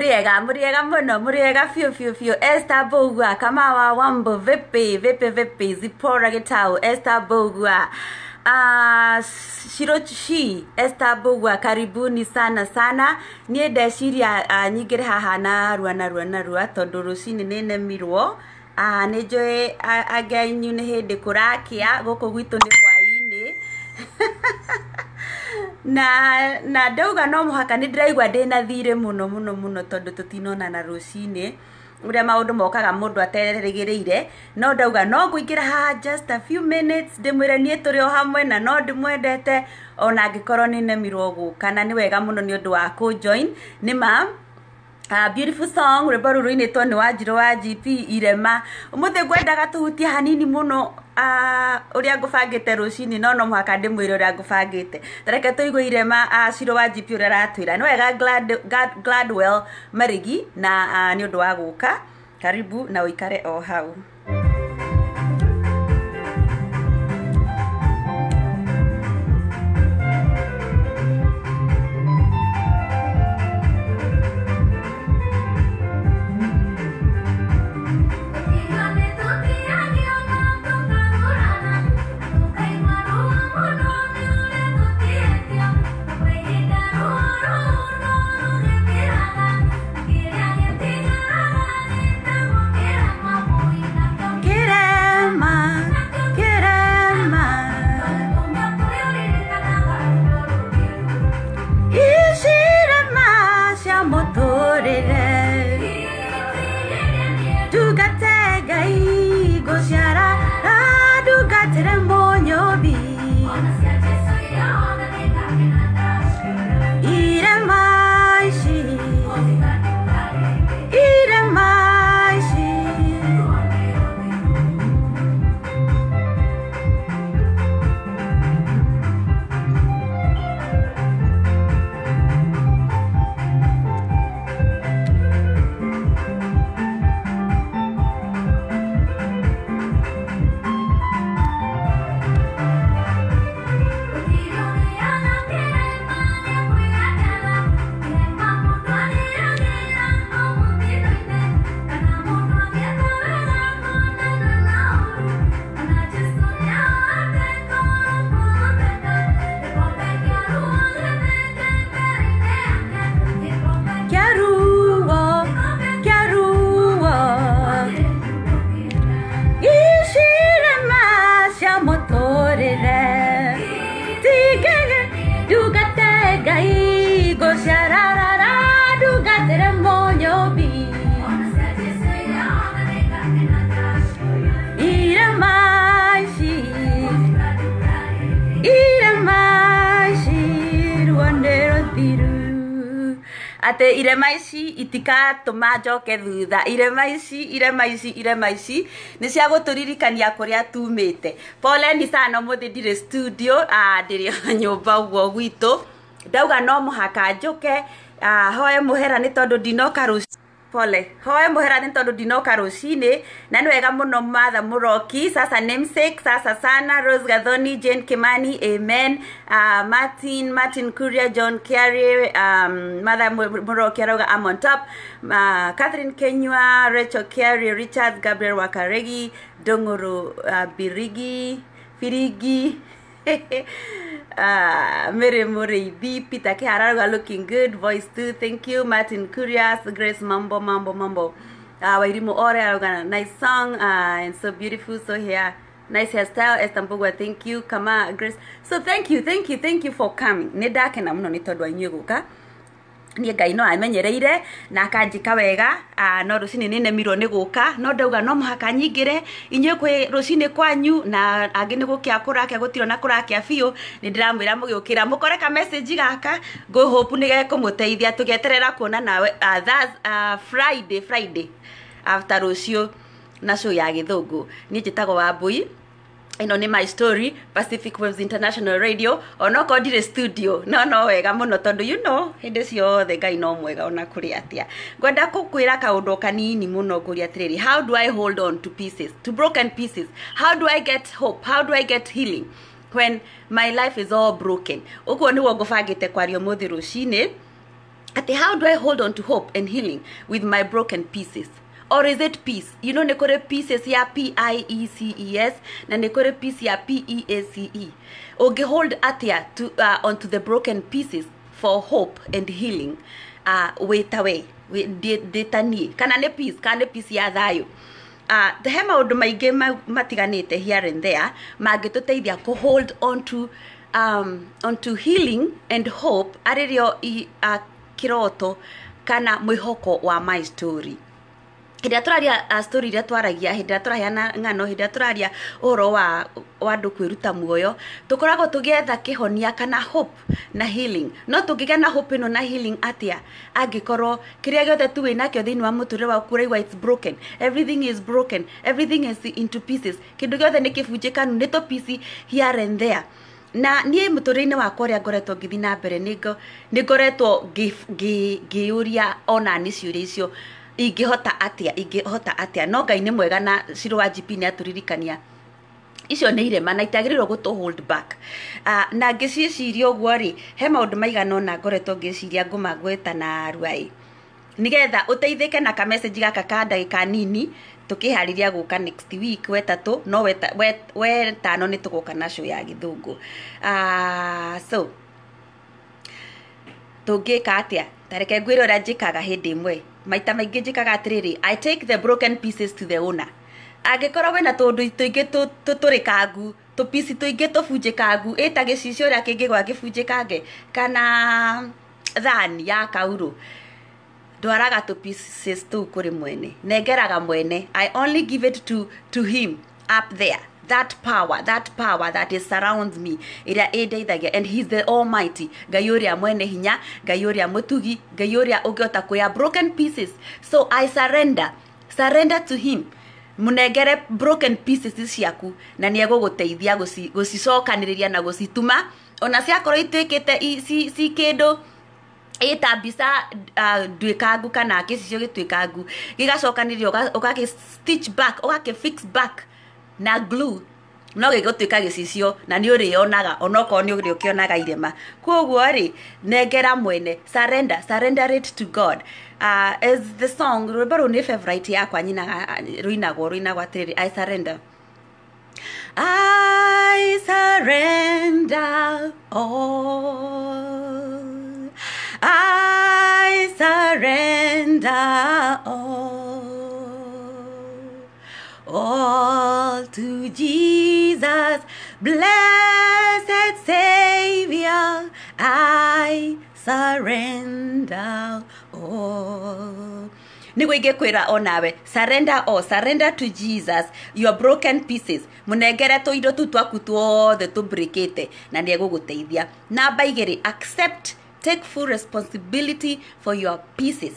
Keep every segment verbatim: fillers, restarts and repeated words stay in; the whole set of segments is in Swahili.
Muriega, Muriega muno, Muriega fiu fiu fiu, Esther Bogua, Kamawa Wambo, Vipi, Vipi Vipi, Zipora Gitau, Esther Bogua, uh, Shirochi, Esther Bogua, karibuni sana sana, nie deshiria uh, nyigere haha na rua na rua na rua, tondu rucini nene mirwo, uh, nejoe agenyu ne hende kurakia, goko gwitu ni hwaini. na na ndauga no muhaka ni ndiraigwa ndina thire muno muno muno tondu tutinona na rucini uria maundu mokaga mundu atererigireire no ndauga no nguingira ha just a few minutes ndimwire nie turi o hamwe na no ndimwendete ona ngikorwo ni nemirwo guka na ni wega muno ni undu wa ku join ni ma a uh, beautiful song rwimbo ruru initwo ni Wanjiru wa G P Irema umuthe ngwendaga tuhutie hanini muno uh, uria ngubangite rucini no no muhaka ndimwire uria ngubangite tareke tuigwe Irema Wanjiru wa G P uria ratwira ni wega glad Gladwell Marigi na uh, ni undu wa guka karibu na uikare o hau. Ate Irema ici itika tuma njoke thutha Irema ici Irema ici Irema ici ni cia guturirikania kuria tumite pole ni sana muthi ndire studio a ndire nyumba ugo gwitu ndauga no muhaka njoke hoye muhera ni tondu ndinoka ruci pole hoye muhera ni tondu ndinoka rucini na ni wega muno matha muroki sasa namesake sasa sana Rose Gathoni Jane Kimani amen uh, Martin Martin Kuria John Carey um, matha muroki arauga I'm on top uh, Catherine Kenywa Rachel Carey Richard Gabriel Wakaregi Dongoro uh, Birigi Firigi uh, Mary Muribi Peter Kihararuga looking good voice too thank you Martin Curious Grace Mambo Mambo Mambo uh, Wairimu Ore arauga nice song uh, and so beautiful so here nice hairstyle Esther Mbogwa thank you Kama Grace so thank you thank you thank you for coming nindake na muno ni tondu anyue guka nie Ngai no amenyereire na akanjika wega a no rucini nene miro ni guka no ndauga no muhaka nyingire inyue kwi rucini kwanyu na angi ni gukia kurakia gutiro na kurakia fiu ni ndiramwira mugiukira mukore ka message gaka go hope ni ge kumuteithia tugeterera kuona nawe uh, that's uh, Friday Friday after rucio na show ya githungu ni njitago wa Mbui ino ni my story Pacific Waves International Radio onoko ndire studio no no wega muno tondu you know hindi ciothe Ngai no mwega ona kuri atia ngwenda kukwira kaundu kanini muno kuri atiriri how do I hold on to pieces to broken pieces how do I get hope how do I get healing when my life is all broken uko ni wo ngubangite kwario muthi rucini ati how do I hold on to hope and healing with my broken pieces? Or is it peace? You know, nekore pieces ya P I E C E S na nekore peace ya P E A C E. Oge hold atia to uh, onto the broken pieces for hope and healing. Uh, wait away. Detani. Kana ne peace, kana peace ya thayo. Uh, the he maundu maingi matiganite here and there mangituteithia ku hold on to um onto healing and hope aririo uh, kiroto kana mwihoko wa my story. Hĩndĩ tũraria uh, story iria twaragia, hĩndĩ tũraria ng'ano, hĩndĩ tũraria ũhoro wa andũ kwĩruta muoyo, tũkoragwo tũgĩetha kĩhonia kana hope na healing. No tũngĩgĩa na hope ĩno na healing atia angĩkorwo kĩrĩa gĩothe tu wĩnakĩo thĩinĩ wa mũtũrĩre waku ũraigua it's broken, everything is broken, everything is into pieces, kĩndũ gĩothe nĩ kĩbunjĩkanu, nĩ tũpici here and there. Na niĩ mũtũrĩre-inĩ wakwa ũrĩa ngoretwo ngĩthiĩ na mbere nĩ ngoretwo ngĩũria ona nĩ ciũria icio ingĩhota atia ingĩhota atia no Ngai nĩ mwega na Shiro wa G P nĩ atũririkania icio nĩ irema na itagĩrĩirwo gũtũ hold back. Uh, na ngĩciciria ũguo rĩ he maũndũ maigana ũna ngoretwo ngĩciria ngũmagweta na ruai nĩgetha ũteithĩke na ka message gaka ka ndagĩka nini tũkĩharĩria gũka next week wetatũ no wetano nĩ tũgoka na show ya gĩthũngũ. Uh, so tũngĩka atia tareke ngwĩre ũrĩa njĩkaga hĩndĩ ĩmwe maita maingĩ njĩkaga atĩrĩrĩ I take the broken pieces to the owner. Angĩkorwo wĩna tũndũ tũingĩ tũtũrĩkangu tũpici tũingĩ tũbunjĩkangu ĩta gĩcicio ũrĩa kĩngĩgwa gĩbunjĩkange kana thani ya kauro ndwaraga tũpieces tũu kũrĩ mwene nengeraga mwene. I only give it to to him up there, that power that power that is surrounds me ĩrĩa ĩndeithagia, and he's the almighty. Ngai ũrĩa mwene hinya, Ngai ũrĩa mũtugi, Ngai ũrĩa ũngĩhota kuoya broken pieces. So I surrender surrender to him. Munengere broken pieces ciaku na nĩ egũgũteithia gũcicokanĩrĩria na gũcituma ona ciakorwo ituĩkĩte ci kĩndũ ĩta mbica nduĩkangu kana gĩcicio gĩtuĩkangu gĩgacokanĩrĩrio ũgakĩ stitch back ũgakĩ fix back na glue no gĩgũtuĩka gĩcicio na nĩ ũrĩonaga onokorwo nĩ ũrĩokĩonaga irema. Koguo rĩ nengera mwene, surrender surrender it to God. Uh, as the song rwĩmbo rũu nĩ favorite yakwa nyina rũinagwo rũinagwo atĩrĩrĩ I surrender I surrender all, I surrender all, all to Jesus, blessed Savior, I surrender all. Nĩguo ingĩkwĩra onawe surrender all, surrender to Jesus your broken pieces. Mũnengere tũindo tũ twaku tuothe tũbreakĩte na nĩ egũgũteithia. Namba igĩrĩ, accept, take full responsibility for your pieces.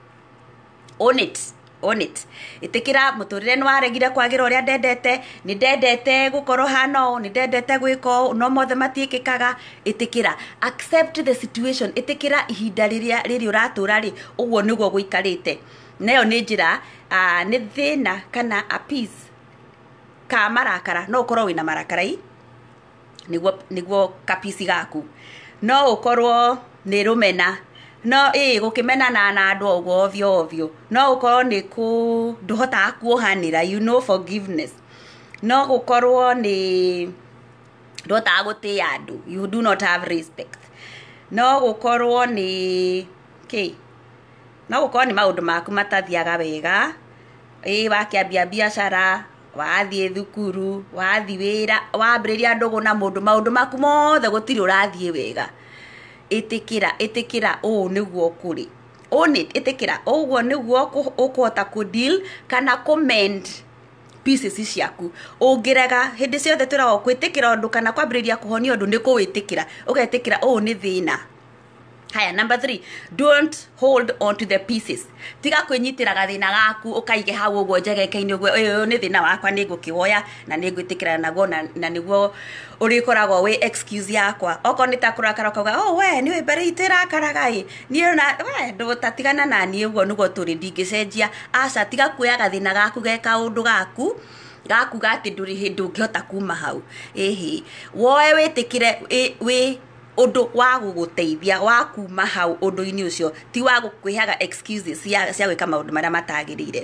Own it, own it. Ĩtĩkĩra mũtũrĩre nĩ waregire kwagĩra ũrĩa ndendete, nĩ ndendete gũkorwo hana ũũ, nĩ ndendete gwĩka ũũ, no mothe matiĩkĩkaga. Ĩtĩkĩra, accept the situation. Ĩtĩkĩra ihinda rĩrĩa rĩrĩ ũratũra rĩ ũguo nĩguo gũikarĩte. Nayo nĩ njĩra nĩ thĩna kana a peace ka marakara, no ũkorwo wĩna marakarai nĩguo nĩguo kapici gaku, no ũkorwo nĩ rũmena, no ĩ gũkĩmenana na andũ ũguo ovyo ovyo, no ũkorwo nĩ kũ ndũhotaga kuohanĩra, you know forgiveness, no gũkorwo nĩ ndũhotaga gũtĩa andũ, you do not have respect, no gũkorwo nĩ okay, no gũkorwo nĩ maũndũ maku matathiaga wega, ĩ wakĩambia biacara, wathiĩ thukuru, wathiĩ wĩra, wambĩrĩria ndũgũ na mũndũ, maũndũ maku mothe gũtirĩ ũrathiĩ wega. Ĩtĩkĩra, ĩtĩkĩra ũũ nĩguo kũrĩ. Own it, ĩtĩkĩra ũguo nĩguo ũkũhota ku deal kana ku mend pieces ciaku. Ũngĩrega hĩndĩ ciothe twĩragwo kwĩtĩkĩra ũndũ kana kwambĩrĩria kũhonia ũndũ nĩ kũwĩtĩkĩra, ũgetĩkĩra ũũ nĩ thĩna. Haya, number three, don't hold on to the pieces. Tiga kwĩnyitĩra gathĩna gaku ũkaige hau ũguo njegeke-inĩ ũguo, ũyũ nĩ thĩna wakwa nĩ ngũkĩwoya na nĩ ngwĩtĩkĩra naguo na nĩguo ũrĩkoragwo wĩ excuse yakwa. Okorwo nĩ ta kũrakara ũkauga oh we nĩ wĩ mbere itũ ĩrakaraga ĩ niĩ na we ndũtatigana na niĩ ũguo nĩguo tũrĩ ndingĩcenjia. Aca tiga kuoya gathĩna gaku ge kaũndũ gaku gakuga atĩ ndũrĩ hĩndĩ ũngĩhota kuma hau. Ĩhĩ woe wĩtĩkĩre wĩ undu wa guguteithia wa kuma hau undu-ini ucio ti wa gukwihaga excuses cia cia gwika maundu maria matagirire.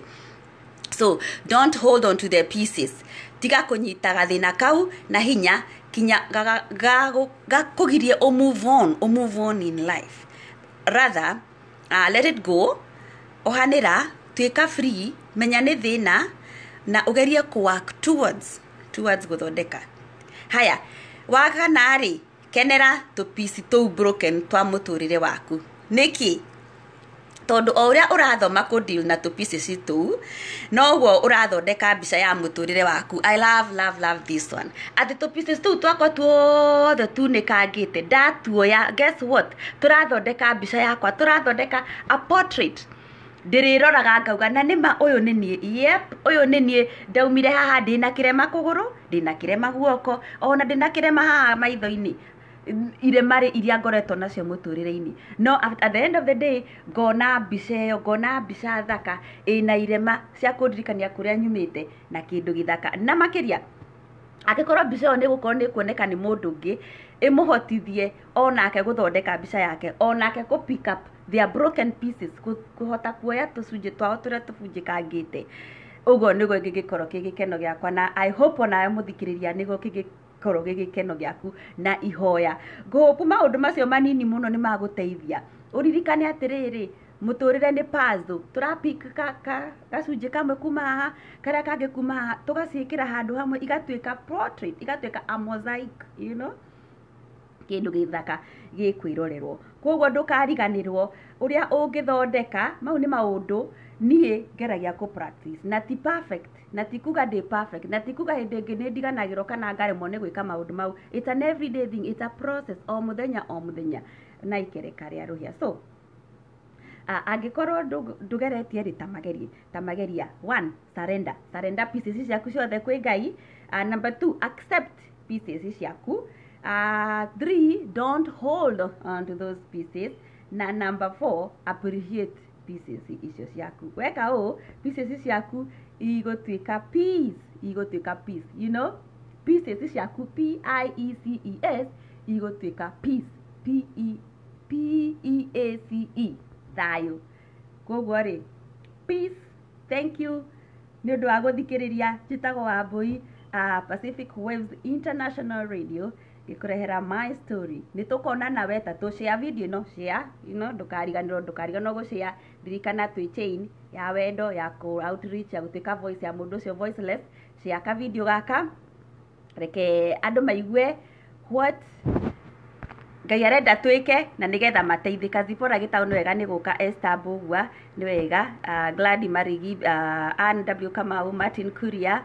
So don't hold on to the pieces. Tiga kunyita gathina kau na hinya kinya ga ga kugirie o move on o move on in life. Rather uh, let it go. Ohanira tuika free, menya ni thina na ugerie ku work towards towards guthondeka. Haya, wakana ri kenera to piece to broken twa muturire waku. Niki tondu o uria urathoma ku deal na to pieces tu noguo urathondeka mbica ya muturire waku. I love love love this one. Ati to pieces tu twakwa tuothe tunikangite ndatuoya, guess what, turathondeka mbica yakwa, turathondeka a portrait. Ndiriroraga ngauga na nima uyu ni nie, yep uyu ni nie, ndaumire haha ndina kirema kuguru, ndina kirema guoko, ona ndina kirema haha maitho-ini, iremari iria ngoretwo nacio muturire-ini. No at the end of the day ngona mbica iyo, ngona mbica thaka ina irema cia kundirikania kuria nyumite na kindu githaka. Na makiria akikorwo mbica iyo ni gukorwo ni kuoneka ni mundu ungi, imuhotithie onake guthondeka mbica yake, onake ku pick up their broken pieces, kuhota kuoya tucunje twao turia tubunjikangite. Uguo niguo gigikorwo gigikeno giakwa, na I hope onawe muthikiriria niguo gigikorwo gigikeno giaku na ihoya. Ngohopu maundu macio manini muno ni maguteithia. Uririkane atiriri, muturire ni puzzle, turapik ka ka gacunje kamwe kuma haha karia kangi kuma haha tugaciikira handu hamwe igatuika portrait, igatuika a mosaic, you know, kindu githaka gikwirorerwo. Koguo ndukariganirwo uria ungithondeka. Mau ni maundu nie ngeragia ku practice, na ti perfect, na ti kuga ndi perfect, na ti kuga hindi ingi ni ndiganagirwo kana ngaremwo ni gwika maundu mau. It's an everyday thing, it's a process, o muthenya o muthenya na ikereka ria ruhia. So Uh, angikorwo ndugeretie ri tamagerie tamageria. One, surrender surrender pieces ciaku ciothe kwi Ngai. Uh, number two, accept pieces ciaku. Uh, three, don't hold on to those pieces. Na number four, appreciate pieces icio ciaku. Weka o pieces ciaku igotwika peace, igotwika peace, you know, pieces ciaku, P I E C E S, igotwika peace, P E P E A C E, thayo. Koguo ri peace. Thank you ni undu wa guthikiriria. Njitagwo Wambui, uh, Pacific Waves International Radio, gikurehera my story. Ni tukona na weta tu share video no share, you know, ndukariganirwo ndukariganirwo gu share. Ririkana twi chain ya wendo ya ku outreach ya gutuika voice ya mundu cio voiceless. Share ka video gaka reke andu maigue what Ngai arenda twike na nigetha mateithika. Zipora gitau ni wega ni guka, Esther Mbugua ni wega, uh, Glady Marigi, uh, Ann W Kamau, Martin Kuria,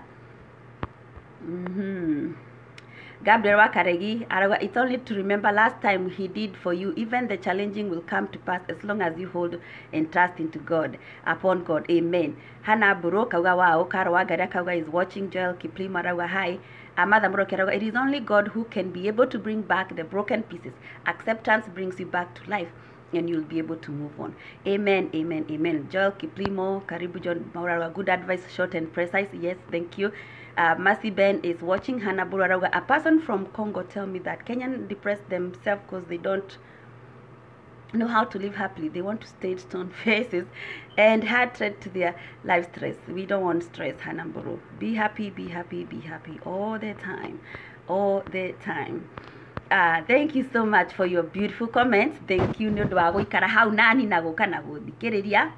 mhm Gabriel Wakaregi aragwa, it's only to remember last time he did for you. Even the challenging will come to pass as long as you hold and trust into God, upon God. Amen. Hana Buro kauga wao, Karo Wagara kauga is watching. Joel Kiplim aragwa hi. Amada Muro aragwa, it is only God who can be able to bring back the broken pieces. Acceptance brings you back to life and you'll be able to move on. Amen, amen, amen. Joel Kiplimo, Karibu John Maurawa, good advice, short and precise. Yes, thank you. Uh, Mercy Ben is watching. Hannah Buraraga, a person from Congo, tell me that Kenyan depress themselves because they don't know how to live happily. They want to stay stone faces and hatred to their life stress. We don't want stress, Hannah Buru. Be happy, be happy, be happy all the time, all the time. Uh, thank you so much for your beautiful comments. Thank you. Nĩũndũ wa gũikara hau nani na gũka na gũthikĩrĩria.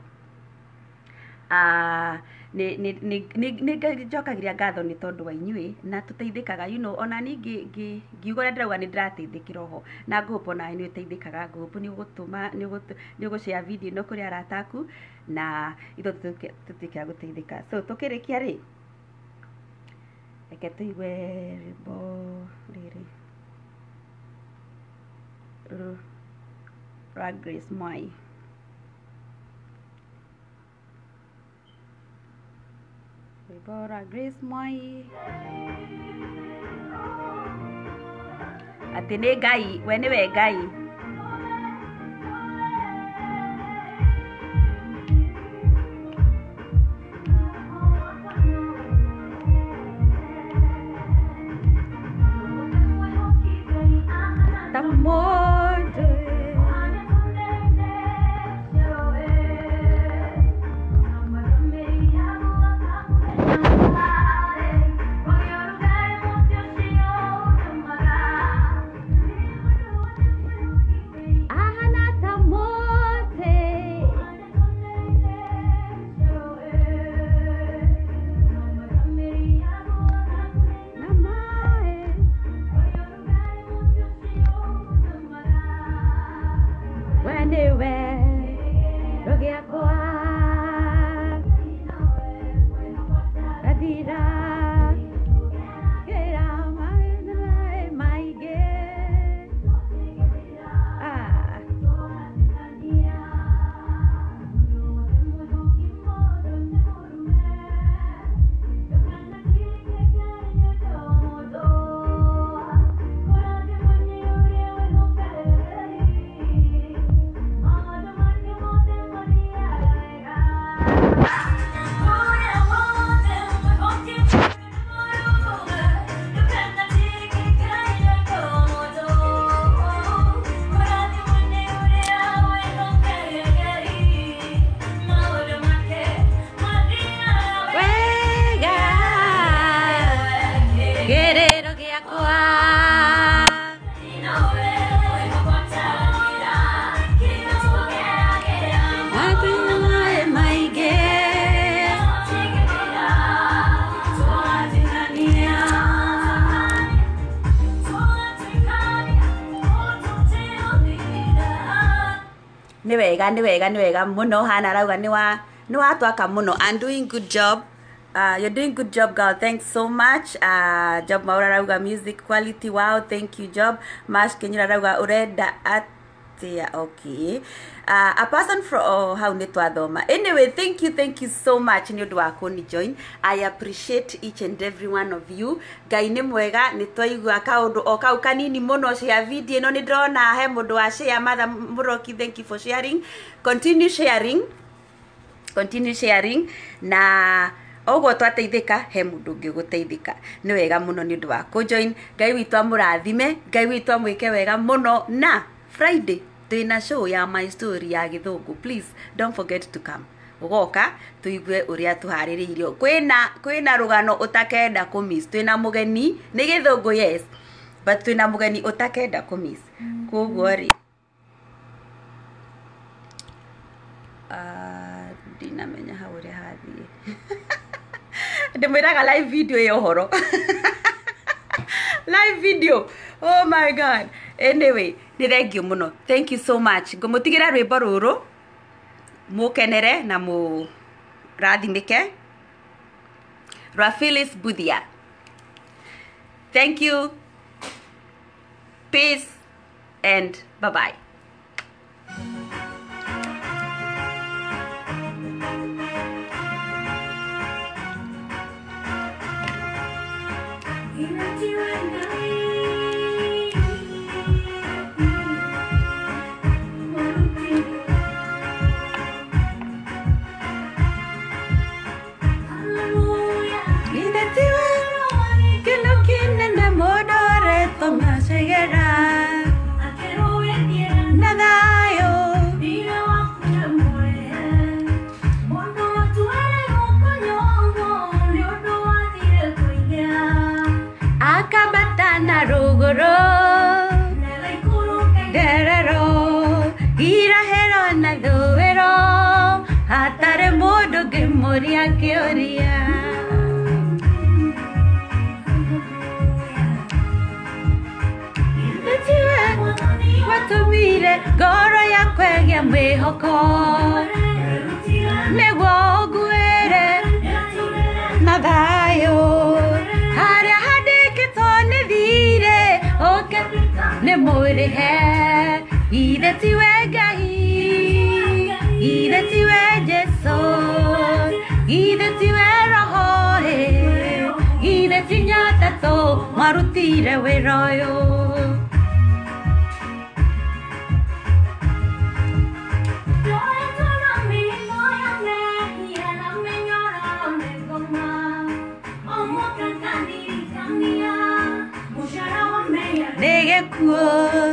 Ah, ni ni ni ni njokagiria ngatho ni tondu wa inyui na tuteithikaga, you know, ona ni ngi ngiuga ndirauga ni ndirateithikira ho na ngupo na ni uteithikaga. Ngupo ni gutuma ni gutu ni gushare video no kuri arataku na itho tutikira guteithika. So tukirikia ri reke tuigwe rwimbo riri rwa Grace Mwai. Bora Grace Mwai ati ni Ngai, we niwe Ngai. Tamo Niwega niwega niwega muno hana rauga niwa niwa twaka muno. I'm doing good job. Uh, you're doing good job, girl. Thanks so much. Uh, job maura rauga music quality. Wow, thank you, job. Mash kenyira rauga ureda atia. Okay. Uh, a person from oh, how netwathoma. Anyway, thank you, thank you so much. Nyodo wako ni join. I appreciate each and every one of you. Gai ni mwega nitwaigua kaundu o kau kanini muno share video no ni drona he mundu wa share mother Muroki. Thank you for sharing. Continue sharing. Continue sharing na ogo twateithika he mundu ngi guteithika ni wega muno ni undu wa ku join. Ngai witu amurathime, Ngai witu amwike wega muno na Friday twina show ya my story ya githungu. Please don't forget to come. Ugoka tuigue uria tuhaririirio. Kwina kwina rugano utakenda ku miss. Twina mugeni ni githungu, yes, but twina mugeni utakenda ku miss. Koguo ri ah dina menya haure hathie ndimwiraga live video yo horo live video. Oh my god. Anyway, ni thank you muno. Thank you so much. Ngumutigira rwimbo ruru mukenere na mu rathimike rwa Phyllis Buthia. Thank you. Peace and bye bye. Moria que oria watumire goro ya kwegia mwihoko negwo nguire na thayo haria handikitwo ni thire oke ni murihe ithe tiwe Ngai ithe tiwe Jesu ithe tiwe roho he ithe tinyata to marutire wira uyu negekuo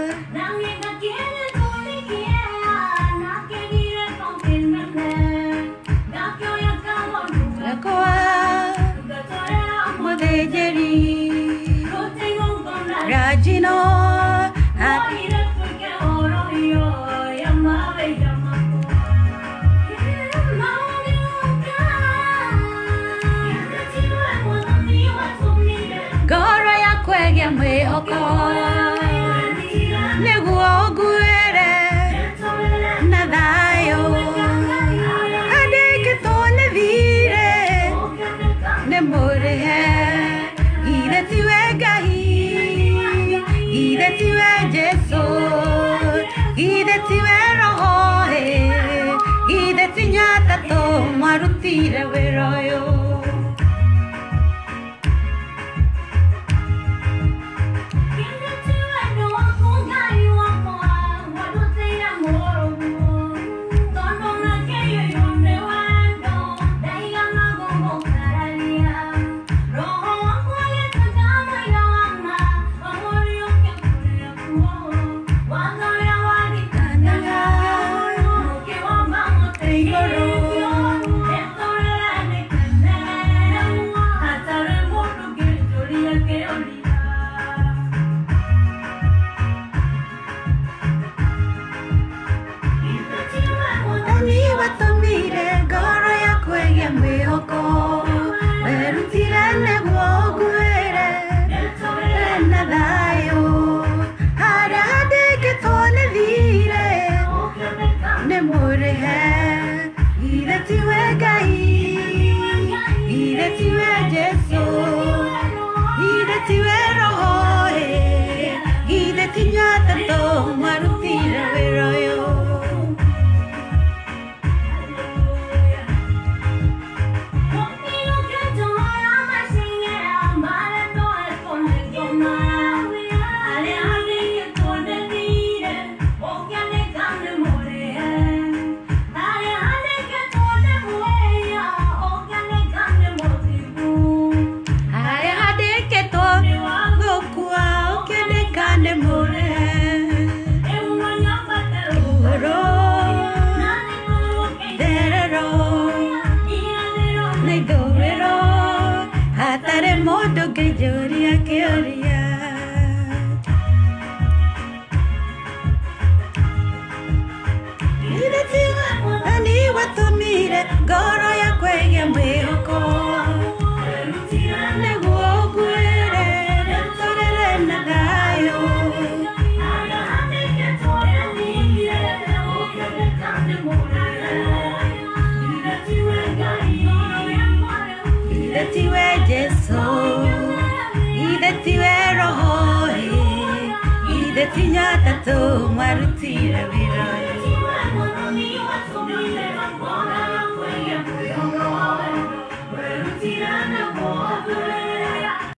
Rajino goro ya kwegia mwihoko niguo nguire tiwe Jesu, ide tiwe roho he, ide tinyata to marutire weroyo. Tinyata to marutira vira.